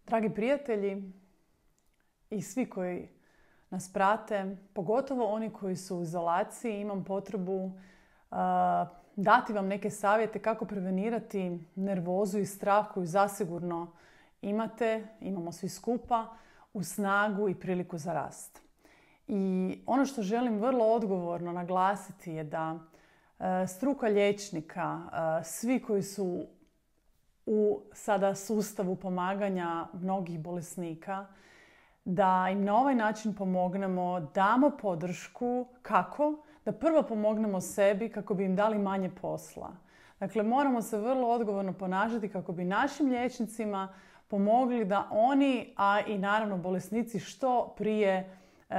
Dragi prijatelji i svi koji nas prate, pogotovo oni koji su u izolaciji, imam potrebu dati vam neke savjete kako prevenirati nervozu i strah koju zasigurno imamo svi skupa, u snagu i priliku za rast. I ono što želim vrlo odgovorno naglasiti je da struka liječnika, svi koji su u sada sustavu pomaganja mnogih bolesnika, da im na ovaj način pomognemo, damo podršku. Kako? Da prvo pomognemo sebi kako bi im dali manje posla. Dakle, moramo se vrlo odgovorno ponašati kako bi našim liječnicima pomogli da oni, a i naravno bolesnici, što prije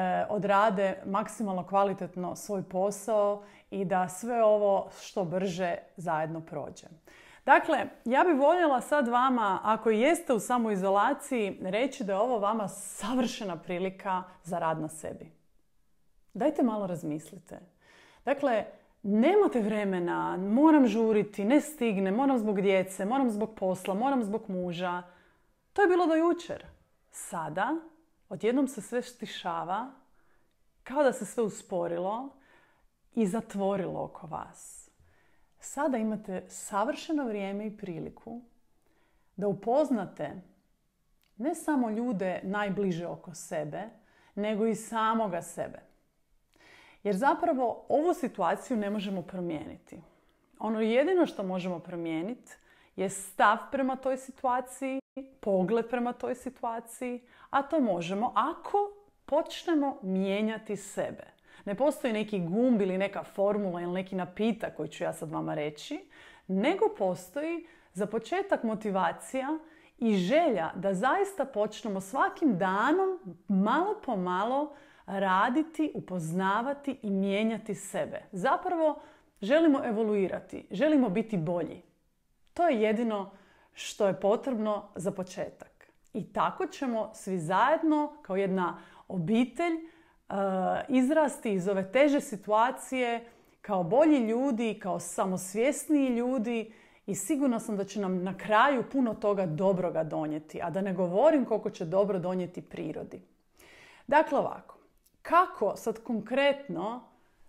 odrade maksimalno kvalitetno svoj posao i da sve ovo što brže zajedno prođe. Dakle, ja bih voljela sad vama, ako jeste u samoizolaciji, reći da je ovo vama savršena prilika za rad na sebi. Dajte malo razmislite. Dakle, nemate vremena, moram žuriti, ne stignem, moram zbog djece, moram zbog posla, moram zbog muža. To je bilo do jučer. Sada, odjednom se sve stišava, kao da se sve usporilo i zatvorilo oko vas. Sada imate savršeno vrijeme i priliku da upoznate ne samo ljude najbliže oko sebe, nego i samoga sebe. Jer zapravo ovu situaciju ne možemo promijeniti. Ono jedino što možemo promijeniti je stav prema toj situaciji, pogled prema toj situaciji, a to možemo ako počnemo mijenjati sebe. Ne postoji neki gumb ili neka formula ili neki napitak koji ću ja sad vama reći, nego postoji za početak motivacija i želja da zaista počnemo svakim danom malo po malo raditi, upoznavati i mijenjati sebe. Zapravo želimo evoluirati, želimo biti bolji. To je jedino što je potrebno za početak. I tako ćemo svi zajedno kao jedna obitelj izrasti iz ove teže situacije kao bolji ljudi, kao samosvjesniji ljudi i sigurna sam da će nam na kraju puno toga dobroga donijeti, a da ne govorim koliko će dobro donijeti prirodi. Dakle ovako, kako sad konkretno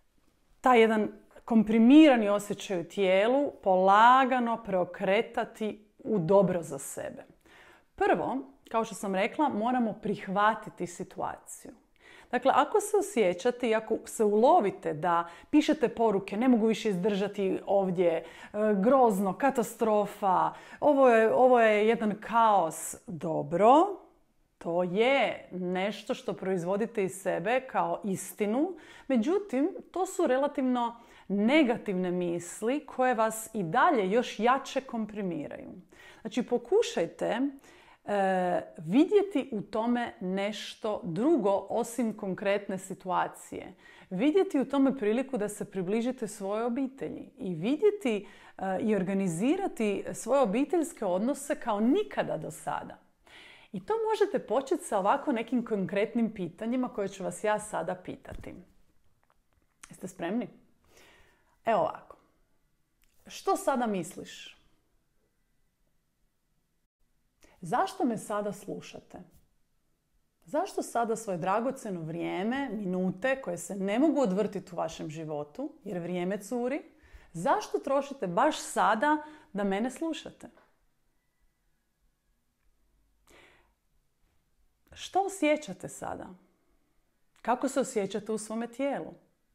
taj jedan komprimirani osjećaj u tijelu polagano preokretati u dobro za sebe? Prvo, kao što sam rekla, moramo prihvatiti situaciju. Dakle, ako se osjećate i ako se ulovite da pišete poruke, ne mogu više izdržati ovdje, grozno, katastrofa, ovo je jedan kaos, dobro, to je nešto što proizvodite iz sebe kao istinu. Međutim, to su relativno negativne misli koje vas i dalje još jače komprimiraju. Znači, pokušajte vidjeti u tome nešto drugo osim konkretne situacije. Vidjeti u tome priliku da se približite svojoj obitelji i vidjeti i organizirati svoje obiteljske odnose kao nikada do sada. I to možete početi sa ovako nekim konkretnim pitanjima koje ću vas ja sada pitati. Jeste spremni? Evo ovako. Što sada misliš? Zašto me sada slušate? Zašto sada svoje dragocjeno vrijeme, minute koje se ne mogu odvrtiti u vašem životu, jer vrijeme curi, zašto trošite baš sada da mene slušate? Što osjećate sada? Kako se osjećate u svome tijelu?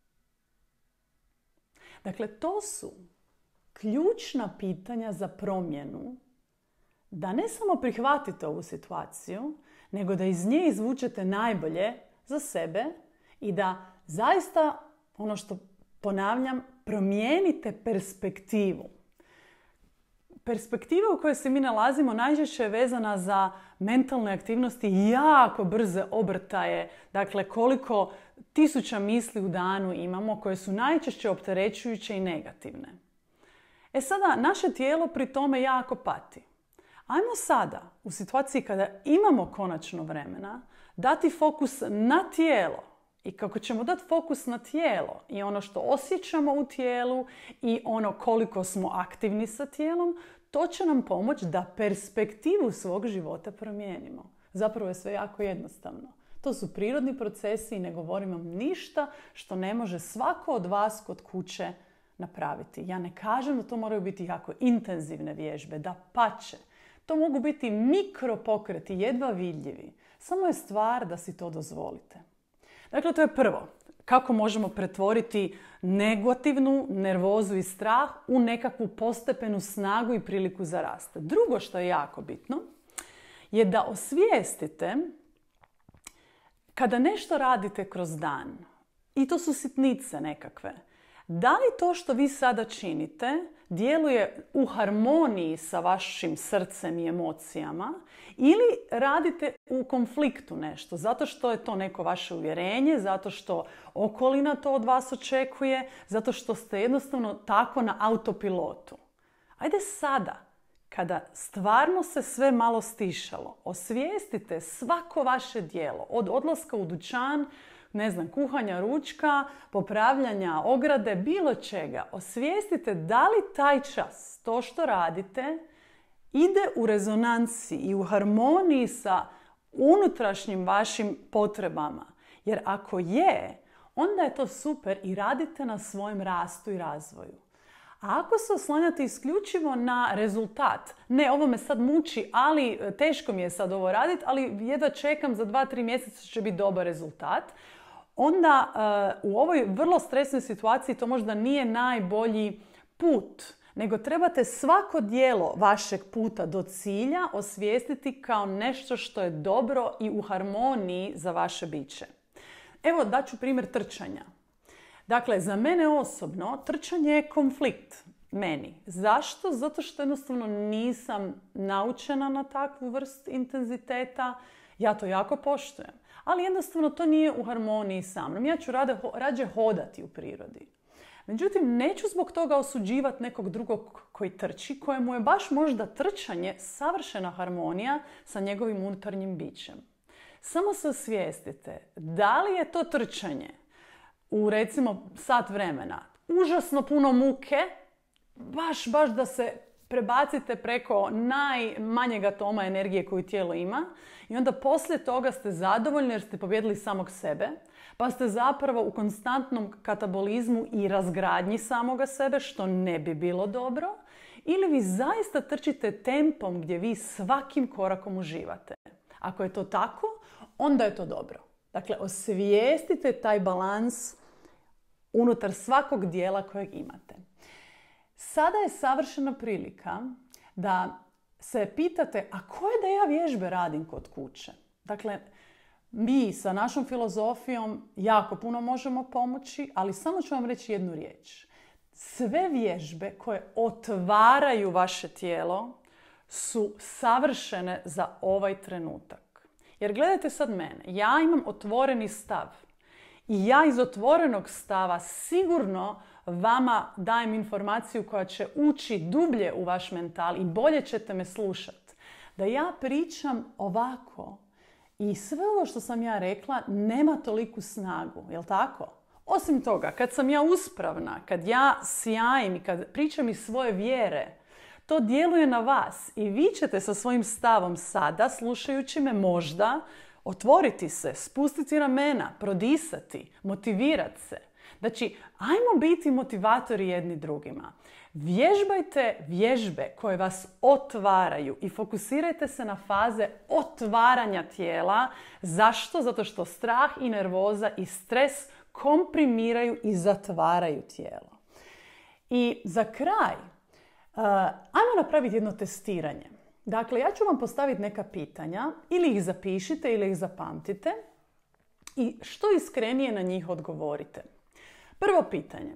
Dakle, to su ključna pitanja za promjenu, da ne samo prihvatite ovu situaciju, nego da iz nje izvučete najbolje za sebe i da zaista, ono što ponavljam, promijenite perspektivu. Perspektiva u kojoj se mi nalazimo najčešće je vezana za mentalne aktivnosti i jako brze obrtaje. Dakle, koliko tisuća misli u danu imamo koje su najčešće opterećujuće i negativne. E sada, naše tijelo pri tome jako pati. Ajmo sada, u situaciji kada imamo konačno vremena, dati fokus na tijelo. I kako ćemo dati fokus na tijelo i ono što osjećamo u tijelu i ono koliko smo aktivni sa tijelom, To će nam pomoći da perspektivu svog života promijenimo. Zapravo je sve jako jednostavno. To su prirodni procesi i ne govorim vam ništa što ne može svako od vas kod kuće napraviti. Ja ne kažem da to moraju biti jako intenzivne vježbe, dapače. To mogu biti mikropokreti, jedva vidljivi. Samo je stvar da si to dozvolite. Dakle, to je prvo. Kako možemo pretvoriti negativnu nervozu i strah u nekakvu postepenu snagu i priliku za rast. Drugo što je jako bitno je da osvijestite kada nešto radite kroz dan, i to su sitnice nekakve, da li to što vi sada činite djeluje u harmoniji sa vašim srcem i emocijama ili radite u konfliktu nešto, zato što je to neko vaše uvjerenje, zato što okolina to od vas očekuje, zato što ste jednostavno tako na autopilotu. Ajde sada, kada stvarno se sve malo stišalo, osvijestite svako vaše djelo, od odlaska u dućan, kuhanja ručka, popravljanja ograde, bilo čega. Osvijestite da li taj čas, to što radite, ide u rezonanci i u harmoniji sa unutrašnjim vašim potrebama. Jer ako je, onda je to super i radite na svojem rastu i razvoju. A ako se oslanjate isključivo na rezultat, ne, ovo me sad muči, ali teško mi je sad ovo raditi, ali jedva čekam, za 2-3 mjeseca će biti dobar rezultat, onda u ovoj vrlo stresnoj situaciji to možda nije najbolji put, nego trebate svako djelo vašeg puta do cilja osvijestiti kao nešto što je dobro i u harmoniji za vaše biće. Evo, daću primjer trčanja. Dakle, za mene osobno trčanje je konflikt meni. Zašto? Zato što jednostavno nisam naučena na takvu vrstu intenziteta. Ja to jako poštujem. Ali jednostavno to nije u harmoniji sa mnom. Ja ću rađe hodati u prirodi. Međutim, neću zbog toga osuđivati nekog drugog koji trči, kojemu je baš možda trčanje savršena harmonija sa njegovim unutarnjim bićem. Samo se osvijestite, da li je to trčanje u recimo sat vremena užasno puno muke, baš da se prebacite preko najmanjeg atoma energije koju tijelo ima i onda poslije toga ste zadovoljni jer ste pobjedili samog sebe, pa ste zapravo u konstantnom katabolizmu i razgradnji samoga sebe, što ne bi bilo dobro, ili vi zaista trčite tempom gdje vi svakim korakom uživate. Ako je to tako, onda je to dobro. Dakle, osvijestite taj balans unutar svakog dijela kojeg imate. Sada je savršena prilika da se pitate, a koje da ja vježbe radim kod kuće? Dakle, mi sa našom filozofijom jako puno možemo pomoći, ali samo ću vam reći jednu riječ. Sve vježbe koje otvaraju vaše tijelo su savršene za ovaj trenutak. Jer gledajte sad mene, ja imam otvoreni stav i ja iz otvorenog stava sigurno vama dajem informaciju koja će ući dublje u vaš mental i bolje ćete me slušati. Da ja pričam ovako i sve ovo što sam ja rekla nema toliku snagu, jel tako? Osim toga, kad sam ja uspravna, kad ja sjajim i kad pričam iz svoje vjere, to djeluje na vas i vi ćete sa svojim stavom sada, slušajući me možda, otvoriti se, spustiti ramena, prodisati, motivirati se. Znači, ajmo biti motivatori jedni drugima. Vježbajte vježbe koje vas otvaraju i fokusirajte se na faze otvaranja tijela. Zašto? Zato što strah i nervoza i stres komprimiraju i zatvaraju tijelo. I za kraj, ajmo napraviti jedno testiranje. Dakle, ja ću vam postaviti neka pitanja, ili ih zapišite ili ih zapamtite i što iskrenije na njih odgovorite. Prvo pitanje.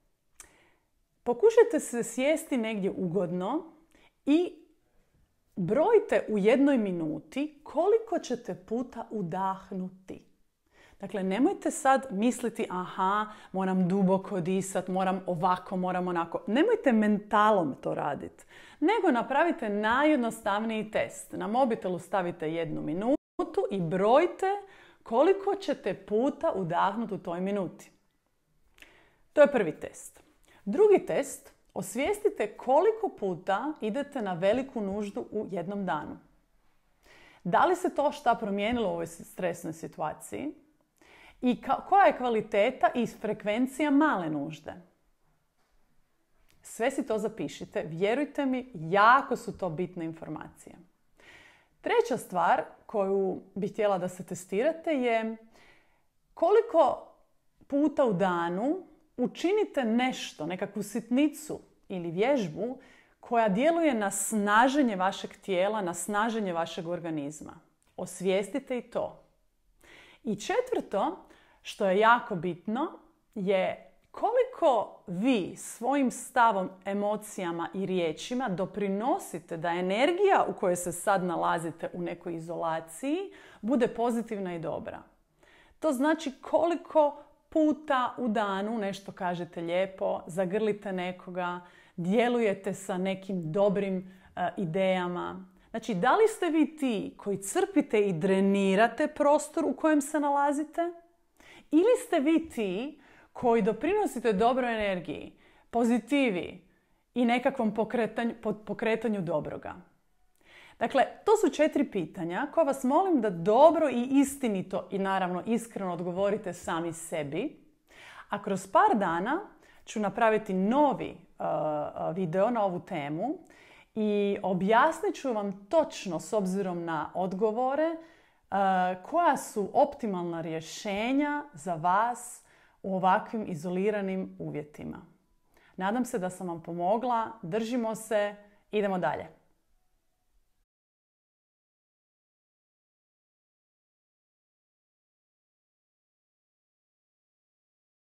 Pokušajte se sjesti negdje ugodno i brojite u 1 minuti koliko ćete puta udahnuti. Dakle, nemojte sad misliti, moram duboko disat, moram ovako, moram onako. Nemojte mentalom to raditi, nego napravite najjednostavniji test. Na mobitelu stavite 1 minutu i brojite koliko ćete puta udahnuti u toj minuti. To je prvi test. Drugi test, Osvijestite koliko puta idete na veliku nuždu u jednom danu. Da li se to šta promijenilo u ovoj stresnoj situaciji? I koja je kvaliteta i frekvencija male nužde? Sve si to zapišite. Vjerujte mi, jako su to bitne informacije. Treća stvar koju bih htjela da se testirate je koliko puta u danu učinite nešto, nekakvu sitnicu ili vježbu koja djeluje na snaženje vašeg tijela, na snaženje vašeg organizma. Osvijestite i to. I četvrto, što je jako bitno, je koliko vi svojim stavom, emocijama i riječima doprinosite da energija u kojoj se sad nalazite u nekoj izolaciji bude pozitivna i dobra. To znači koliko puta u danu nešto kažete lijepo, zagrlite nekoga, djelujete sa nekim dobrim idejama. Znači, da li ste vi ti koji crpite i drenirate prostor u kojem se nalazite? Ili ste vi ti koji doprinosite dobroj energiji, pozitivi i nekakvom pokretanju dobroga? Dakle, to su 4 pitanja koja vas molim da dobro i istinito i naravno iskreno odgovorite sami sebi. A kroz par dana ću napraviti novi video na ovu temu i objasnit ću vam točno s obzirom na odgovore koja su optimalna rješenja za vas u ovakvim izoliranim uvjetima. Nadam se da sam vam pomogla. Držimo se. Idemo dalje.